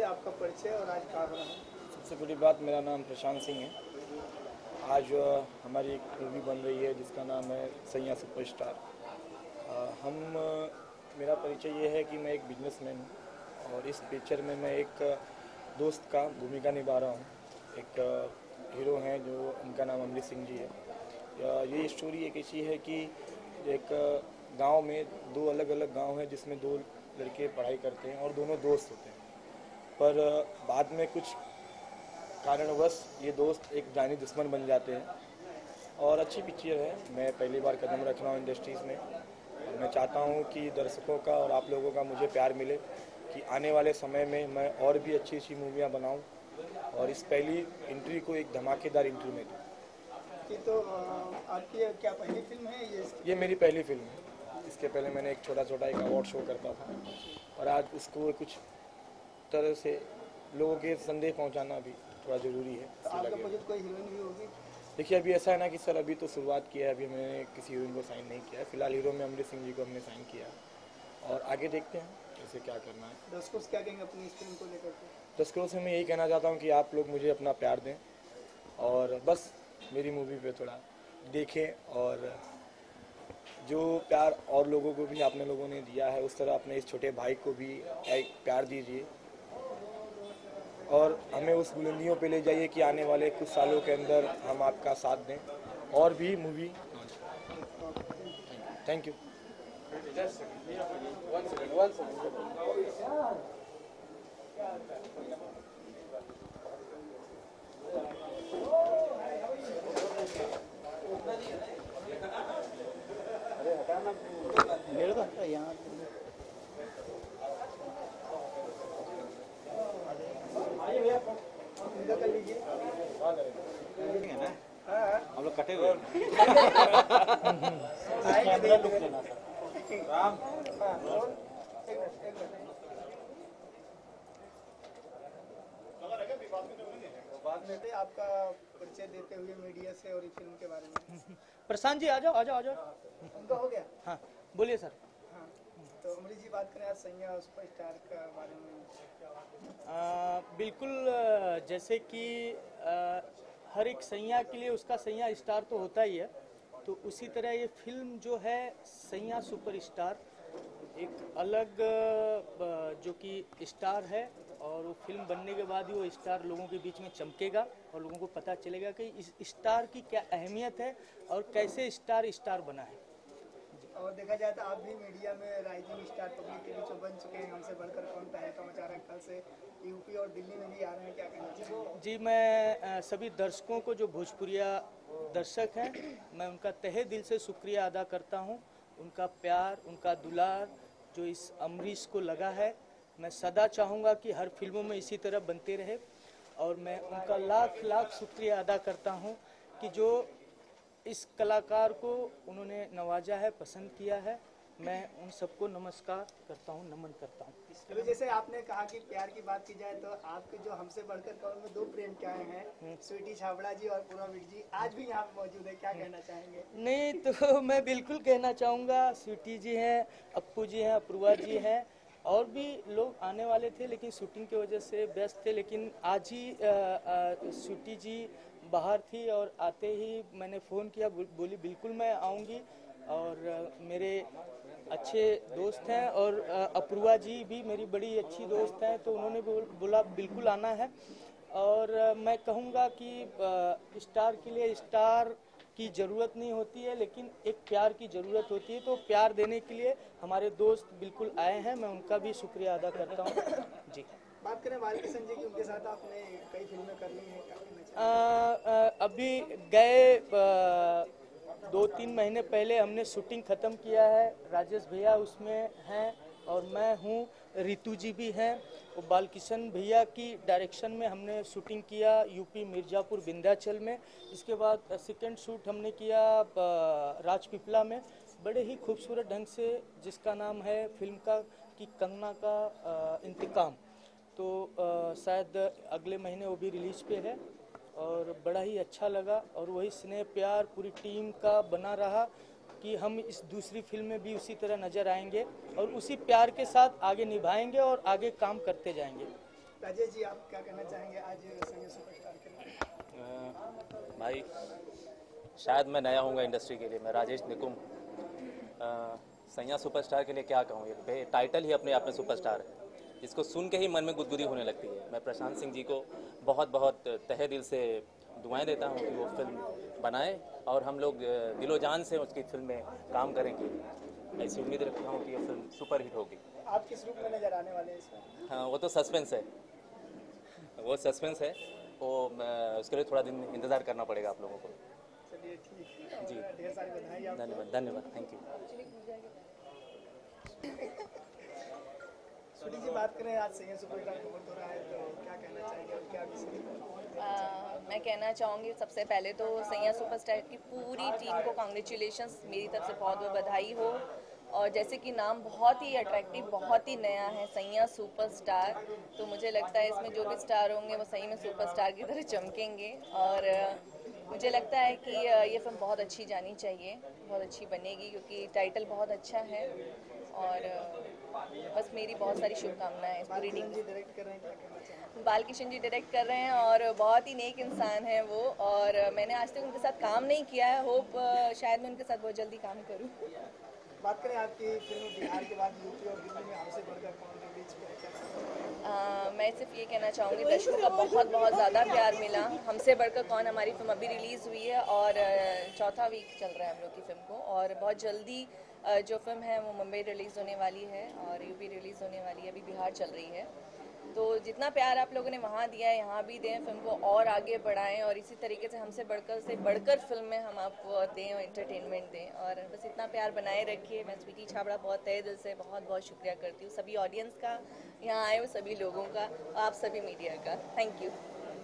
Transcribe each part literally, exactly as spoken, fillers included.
पहले आपका परिचय और आज कहाँ बना है? सबसे बड़ी बात, मेरा नाम प्रशांत सिंह है। आज हमारी एक मूवी बन रही है जिसका नाम है सैया सुपरस्टार। हम मेरा परिचय ये है कि मैं एक बिजनेसमैन हूँ और इस पिक्चर में मैं एक दोस्त का भूमिका निभा रहा हूँ। एक हीरो हैं जो उनका नाम अमरीश सिंह जी है। ये स्टोरी एक ऐसी है कि एक गांव में दो अलग अलग गांव हैं जिसमें दो लड़के पढ़ाई करते हैं और दोनों दोस्त होते हैं, पर बाद में कुछ कारणवश ये दोस्त एक जानी दुश्मन बन जाते हैं। और अच्छी पिक्चर है। मैं पहली बार कदम रख रहा हूँ इंडस्ट्रीज़ में और मैं चाहता हूँ कि दर्शकों का और आप लोगों का मुझे प्यार मिले कि आने वाले समय में मैं और भी अच्छी अच्छी मूवियाँ बनाऊँ और इस पहली एंट्री को एक धमाकेदार एंट्री में दूँ। ये तो आपकी क्या पहली फिल्म है? ये ये मेरी पहली फिल्म है। इसके पहले मैंने एक छोटा छोटा एक अवार्ड शो करता था और आज उसको कुछ तरह से लोगों के संदेश पहुंचाना भी थोड़ा ज़रूरी है। तो आपका प्रोजेक्ट कोई हीरोइन भी होगी? देखिए, अभी ऐसा है ना कि सर अभी तो शुरुआत किया है, अभी मैंने किसी हीरोइन को साइन नहीं किया है। फिलहाल हीरो में अमरीश सिंह जी को हमने साइन किया और आगे देखते हैं कैसे क्या करना है। दर्शकों से क्या कहेंगे अपनी इस फिल्म को लेकर के? दर्शकों से मैं यही कहना चाहता हूँ कि आप लोग मुझे अपना प्यार दें और बस मेरी मूवी पे थोड़ा देखें और जो प्यार और लोगों को भी आपने लोगों ने दिया है उस तरह अपने इस छोटे भाई को भी एक प्यार दीजिए और हमें उस बुलंदियों पे ले जाइए कि आने वाले कुछ सालों के अंदर हम आपका साथ दें और भी मूवी। Thank you. यहाँ कर लीजिए ना, हम लोग कटे हुए राम बाद में आपका परिचय देते हुए मीडिया से और इस फिल्म के बारे में। प्रशांत जी आ जाओ आ जाओ आ जाओ। उनका हो गया? हाँ बोलिए सर। हाँ, तो अमरीश जी बात करें आज सैया सुपरस्टार के बारे में। आ, बिल्कुल, जैसे कि आ, हर एक सैया के लिए उसका सैया स्टार तो होता ही है, तो उसी तरह ये फिल्म जो है सैया सुपरस्टार एक अलग जो कि स्टार है और वो फिल्म बनने के बाद ही वो स्टार लोगों के बीच में चमकेगा और लोगों को पता चलेगा कि इस स्टार की क्या अहमियत है और कैसे स्टार स्टार बना है। और देखा जाए तो आप भी मीडिया में राइजिंग स्टार पब्लिक के बीच बन चुके हैं। हमसे बढ़कर कौन तहलका मचा रहा है, कल से यूपी और दिल्ली में भी आ रहे हैं, क्या कहना चाहिए? जी, मैं सभी दर्शकों को जो भोजपुरिया दर्शक हैं मैं उनका तहे दिल से शुक्रिया अदा करता हूं। उनका प्यार, उनका दुलार जो इस अमरीश को लगा है, मैं सदा चाहूँगा कि हर फिल्मों में इसी तरह बनते रहे और मैं उनका लाख लाख शुक्रिया अदा करता हूं कि जो इस कलाकार को उन्होंने नवाजा है, पसंद किया है। मैं उन सबको नमस्कार करता हूं, नमन करता हूं। अभी जैसे आपने कहा कि प्यार की बात की जाए तो आपके जो हमसे बढ़कर कौन में दो प्रेम क्या हैं, स्वीटी छाबड़ा जी और पूनमवीर जी, आज भी यहाँ पे मौजूद है, क्या कहना चाहेंगे? नहीं तो मैं बिल्कुल कहना चाहूँगा, स्वीटी जी हैं, अप्पू जी हैं, अपूर्वा जी हैं और भी लोग आने वाले थे लेकिन शूटिंग की वजह से व्यस्त थे, लेकिन आज ही स्वीटी जी बाहर थी और आते ही मैंने फ़ोन किया, बोली बिल्कुल मैं आऊँगी। और मेरे अच्छे दोस्त हैं और अपूर्वा जी भी मेरी बड़ी अच्छी दोस्त हैं, तो उन्होंने बोला बिल्कुल आना है। और मैं कहूँगा कि स्टार के लिए स्टार की ज़रूरत नहीं होती है लेकिन एक प्यार की ज़रूरत होती है, तो प्यार देने के लिए हमारे दोस्त बिल्कुल आए हैं, मैं उनका भी शुक्रिया अदा करता हूँ जी। बात करें बालकिशन जी की, उनके साथ आपने कई फिल्में कर ली हैं, क्या कहना आ, आ, अभी गए दो तीन महीने पहले हमने शूटिंग ख़त्म किया है, राजेश भैया उसमें हैं और मैं हूँ, रितु जी भी हैं। और बालकिशन भैया की डायरेक्शन में हमने शूटिंग किया यूपी मिर्ज़ापुर विंध्याचल में। इसके बाद सेकंड शूट हमने किया राजपीपला में, बड़े ही खूबसूरत ढंग से, जिसका नाम है फिल्म का कि कंगना का इंतकाम। तो आ, शायद अगले महीने वो भी रिलीज पे है और बड़ा ही अच्छा लगा और वही स्नेह प्यार पूरी टीम का बना रहा कि हम इस दूसरी फिल्म में भी उसी तरह नज़र आएंगे और उसी प्यार के साथ आगे निभाएंगे और आगे काम करते जाएंगे। राजेश जी, आप क्या कहना चाहेंगे आज संजय सुपरस्टार के लिए? अ, भाई शायद मैं नया हूँगा इंडस्ट्री के लिए। मैं राजेश निकुम। अ, सैया सुपरस्टार के लिए क्या कहूँ, ये टाइटल ही अपने आप में सुपरस्टार है, जिसको सुन के ही मन में गुदगुदी होने लगती है। मैं प्रशांत सिंह जी को बहुत बहुत तहे दिल से दुआएं देता हूँ कि वो फिल्म बनाए और हम लोग दिलो जान से उसकी फिल्म में काम करेंगे। ऐसी उम्मीद रखता हूँ कि ये फिल्म सुपर हिट होगी। आप किस रूप में नजर आने वाले हैं इसमें? हाँ, वो तो सस्पेंस है, वो सस्पेंस है, वो अ, उसके लिए थोड़ा दिन इंतज़ार करना पड़ेगा आप लोगों को। चलिए ठीक है, जी। और ढेर सारी बधाई आपको। धन्यवाद धन्यवाद थैंक यू। सुडी जी, बात करें आज संजय सुपरस्टार को हो रहा है तो क्या कहना चाहेंगे और क्या विषय? आ, मैं कहना चाहूँगी सबसे पहले तो सैया सुपरस्टार की पूरी टीम को कांग्रेचुलेशंस, मेरी तरफ से बहुत बहुत बधाई हो। और जैसे कि नाम बहुत ही अट्रैक्टिव, बहुत ही नया है, सैया सुपरस्टार, तो मुझे लगता है इसमें जो भी स्टार होंगे वो सही में सुपरस्टार की तरह चमकेंगे। और मुझे लगता है कि ये फिल्म बहुत अच्छी जानी चाहिए, बहुत अच्छी बनेगी क्योंकि टाइटल बहुत अच्छा है। और बस मेरी बहुत सारी शुभकामनाएं इस पूरी टीम। जी डायरेक्ट कर रहे हैं, क्या कहना चाहेंगे? बालकिशन जी डायरेक्ट कर रहे हैं और बहुत ही नेक इंसान है वो, और मैंने आज तक उनके साथ काम नहीं किया है। होप शायद मैं उनके साथ बहुत जल्दी काम करूं। बात करें आपकी फिल्म बिहार के बाद यूपी और दिल्ली में हमसे बढ़कर कौन रिलीज पे है, क्या कहना आ, मैं सिर्फ ये कहना चाहूँगी दर्शकों का बहुत बहुत ज़्यादा प्यार मिला। हमसे बढ़कर कौन हमारी फिल्म अभी रिलीज़ हुई है और चौथा वीक चल रहा है हम लोग की फिल्म को, और बहुत जल्दी जो फिल्म है वो मुंबई रिलीज़ होने वाली है और यूपी रिलीज़ होने वाली है, अभी बिहार चल रही है। तो जितना प्यार आप लोगों ने वहाँ दिया है यहाँ भी दें, फिल्म को और आगे बढ़ाएं और इसी तरीके से हमसे बढ़कर से बढ़कर फिल्में हम आपको दें और एंटरटेनमेंट दें, और बस इतना प्यार बनाए रखिए। मैं स्वीटी छाबड़ा बहुत तहे दिल से बहुत बहुत शुक्रिया करती हूँ सभी ऑडियंस का, यहाँ आए हुए सभी लोगों का, आप सभी मीडिया का। Thank you.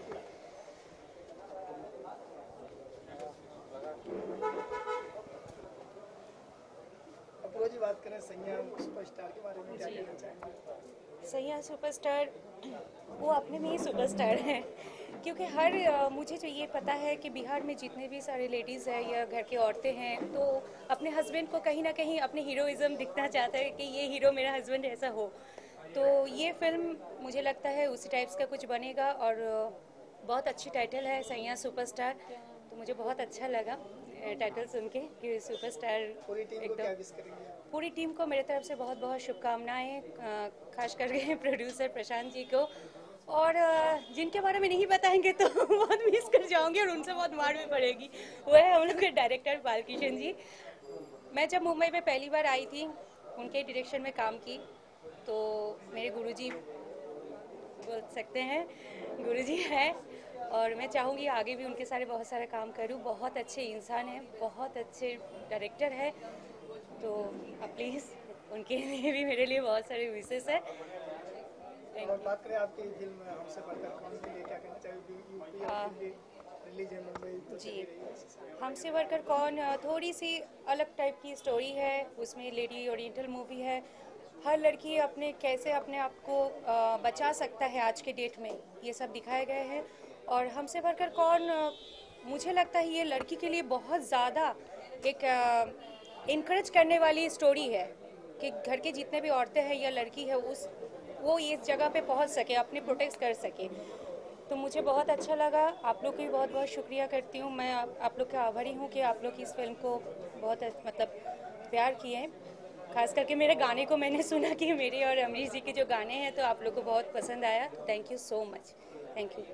अपूर्वा जी, बात करें सैया सुपरस्टार के बारे में, क्या कहना चाहेंगे? सैया सुपरस्टार वो अपने में ही सुपरस्टार है, क्योंकि हर अ, मुझे जो ये पता है कि बिहार में जितने भी सारे लेडीज़ हैं या घर की औरतें हैं तो अपने हस्बैंड को कहीं ना कहीं अपने हीरोइज़म दिखना चाहता है कि ये हीरो मेरा हस्बैंड ऐसा हो। तो ये फिल्म मुझे लगता है उसी टाइप्स का कुछ बनेगा और अ, बहुत अच्छी टाइटल है सैया सुपरस्टार, तो मुझे बहुत अच्छा लगा टाइटल सुन के कि सुपरस्टार। पूरी टीम को क्या विश करेंगे? पूरी टीम को मेरे तरफ से बहुत बहुत शुभकामनाएं, खास करके प्रोड्यूसर प्रशांत जी को, और जिनके बारे में नहीं बताएंगे तो बहुत मिस कर जाऊंगी और उनसे बहुत मार भी पड़ेगी, वो है हम लोग के डायरेक्टर बालकिशन जी। मैं जब मुंबई में पहली बार आई थी उनके डायरेक्शन में काम की, तो मेरे गुरुजी बोल सकते हैं, गुरुजी हैं, और मैं चाहूँगी आगे भी उनके सारे बहुत सारे काम करूँ। बहुत अच्छे इंसान हैं, बहुत अच्छे डायरेक्टर है, तो आप प्लीज़ उनके लिए भी मेरे लिए बहुत सारे विशेष है। और बात करें आपकी फिल्म हमसे बढ़कर कौन के लिए, क्या कहना चाहिए? यूपी और दिल्ली रिलीज है, मुंबई तो जी, चली रही है। हमसे बढ़कर कौन थोड़ी सी अलग टाइप की स्टोरी है, उसमें लेडी ओरिएंटल मूवी है। हर लड़की अपने कैसे अपने आप को अ, बचा सकता है आज के डेट में, ये सब दिखाए गए हैं। और हमसे बढ़कर कौन, अ, मुझे लगता है ये लड़की के लिए बहुत ज़्यादा एक इनकरेज करने वाली स्टोरी है कि घर के जितने भी औरतें हैं या लड़की है उस वो इस जगह पे पहुंच सके, अपने प्रोटेक्ट कर सके। तो मुझे बहुत अच्छा लगा। आप लोग की भी बहुत बहुत शुक्रिया करती हूँ। मैं आप, आप लोग का आभारी हूँ कि आप लोग इस फिल्म को बहुत मतलब प्यार किए हैं। खास करके मेरे गाने को मैंने सुना कि मेरे और अमरीश जी के जो गाने हैं तो आप लोग को बहुत पसंद आया। Thank you so much. Thank you.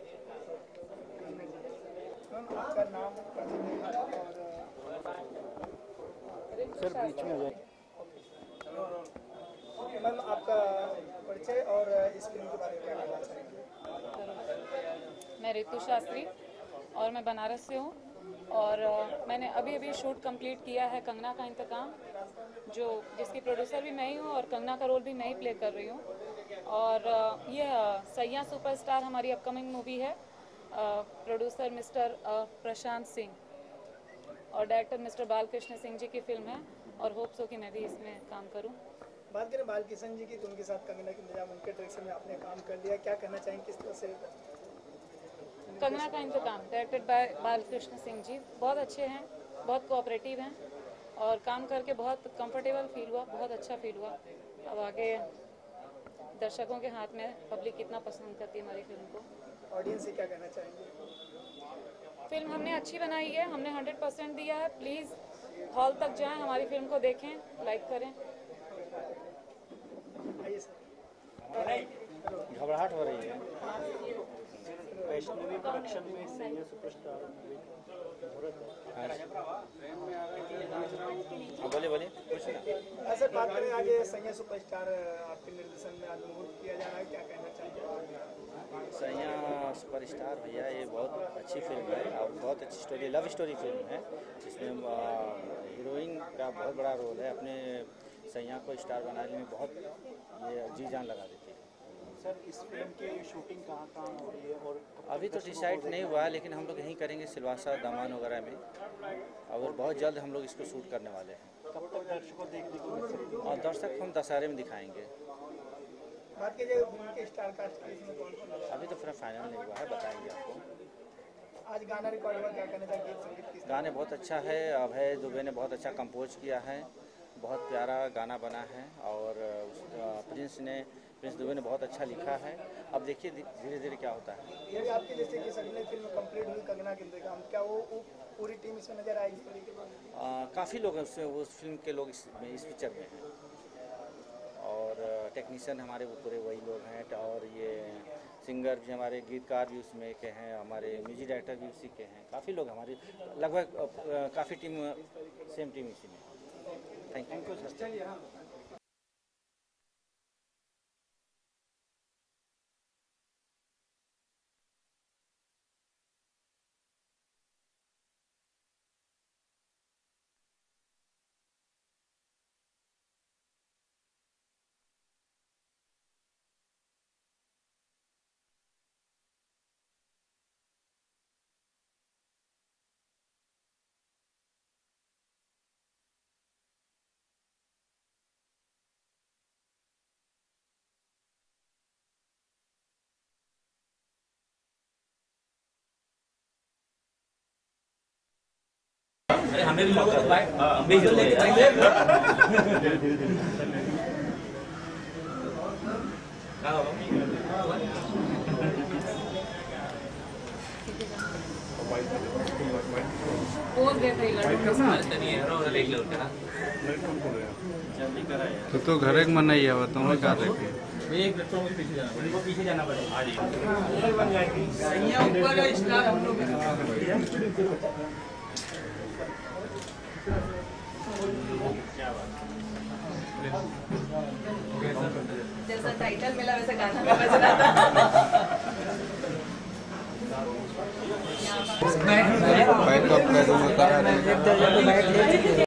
Ma'am, आपका नाम सर बीच में हो जाए। और मैम आपका परिचय और इस फिल्म के बारे में क्या कहना चाहेंगे? मैं रितु शास्त्री और मैं बनारस से हूँ, और अ, मैंने अभी अभी शूट कंप्लीट किया है कंगना का इंतकाम, जो जिसकी प्रोड्यूसर भी मैं ही हूँ और कंगना का रोल भी मैं ही प्ले कर रही हूँ। और अ, ये अ, सैया सुपरस्टार हमारी अपकमिंग मूवी है। प्रोड्यूसर मिस्टर प्रशांत सिंह और डायरेक्टर मिस्टर बालकृष्ण सिंह जी की फिल्म है, और होप सो कि मैं भी इसमें काम करूँ। बात करें बालकिशन जी की, तो उनके साथ कंगना की निजाम उनके डायरेक्शन में आपने काम कर लिया, क्या कहना चाहेंगे किस तरह से? कंगना का इंतकाम डायरेक्टेड बाय बालकृष्ण सिंह जी बहुत अच्छे हैं, बहुत कोऑपरेटिव हैं, और काम करके बहुत कंफर्टेबल फील हुआ, बहुत अच्छा फील हुआ। अब आगे दर्शकों के हाथ में, पब्लिक कितना पसंद करती है हमारी फिल्म को। ऑडियंस से क्या कहना चाहेंगे? फिल्म हमने अच्छी बनाई है, हमने हंड्रेड परसेंट दिया है। प्लीज़ हॉल तक जाएं, हमारी फिल्म को देखें, लाइक करें। आइए सर। घबराहट हो रही है। वैष्णवी प्रोडक्शन में सैया सुपरस्टार बोले बोले ऐसे बात करें, आज सैया सुपरस्टार आपके निर्देशन में आज मुहूर्त किया जा रहा है, क्या कहना चाहेंगे? सैया सुपरस्टार भैया ये बहुत अच्छी फिल्म है और बहुत अच्छी स्टोरी, लव स्टोरी फिल्म है। इसमें हीरोइन का बहुत बड़ा रोल है। अपने सैया को स्टार बनाने में बहुत ये जी जान लगा देती है। सर, इस फिल्म की शूटिंग कहाँ कहाँ हो रही है? और अभी तो डिसाइड नहीं हुआ है, लेकिन हम लोग यहीं करेंगे सिलवासा, दामान वगैरह में, और बहुत जल्द हम लोग इसको शूट करने वाले हैं। कब तक दर्शकों देखने को मिल सकेगी? और दर्शक हम दशहरे में दिखाएंगे। बात कीजिए फिल्म के स्टार कास्ट की, इसमें कौन कौन है? अभी तो फिर फाइनल नहीं हुआ है, बताएंगे आपको। आज गाना रिकॉर्ड हुआ, क्या कहना चाहिए? संगीत किस गाने बहुत अच्छा है, अभय दुबे ने बहुत अच्छा कंपोज किया है, बहुत प्यारा गाना बना है। और प्रिंस ने प्रिंस दुबे ने बहुत अच्छा लिखा है। अब देखिए धीरे धीरे क्या होता है। ये भी आपकी जैसे कि सगले फिल्म कंप्लीट हुई कंगना इंतजाम, क्या वो, वो पूरी टीम इसमें नजर आएगी? काफ़ी लोग उसमें, उस फिल्म के लोग इस, इस पिक्चर में हैं, और टेक्नीशियन हमारे वो पूरे वही लोग हैं, और ये सिंगर भी हमारे, गीतकार भी उसमें के हैं, हमारे म्यूजिक डायरेक्टर भी उसी के हैं। काफ़ी लोग हमारी लगभग काफ़ी टीम, सेम टीम इसी में। Thank you sir. हमें भी मौका दो, हम भी हीरो लेके पोज देते ही तो तो घर एक मन नहीं आवा तुम्हें क्या देखे एक प्लेटफॉर्म के पीछे जाना पड़ेगा, पीछे जाना पड़ेगा। सैया ऊपर है, स्टार हम लोग। जैसा टाइटल मिला वैसा गाना भी बज रहा था। बैकअप का दोनों करा रहे हैं।